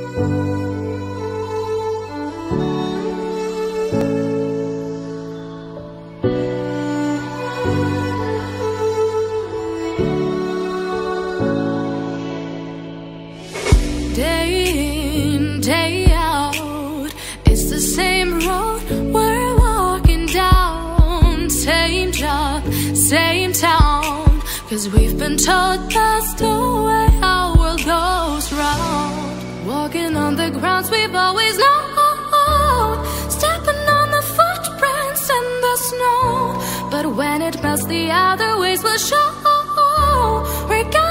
Day in, day out, it's the same road we're walking down. Same job, same town, 'cause we've been told that's the way our world goes round. Walking on the grounds we've always known, stepping on the footprints in the snow. But when it melts, the other ways will show. We're